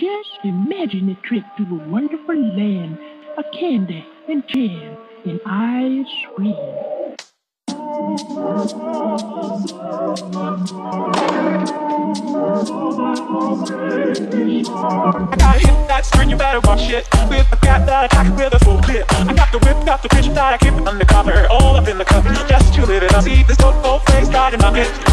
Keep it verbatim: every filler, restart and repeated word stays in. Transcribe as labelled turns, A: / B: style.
A: Just imagine a trip to a wonderful land of candy and jam and ice cream.
B: I gotta hit that string, you better watch it. With a cat that attack with a full clip. I got the whip, got the bitch that I keep it undercover. All up in the cup, just to live it up. See this gold face right in my head.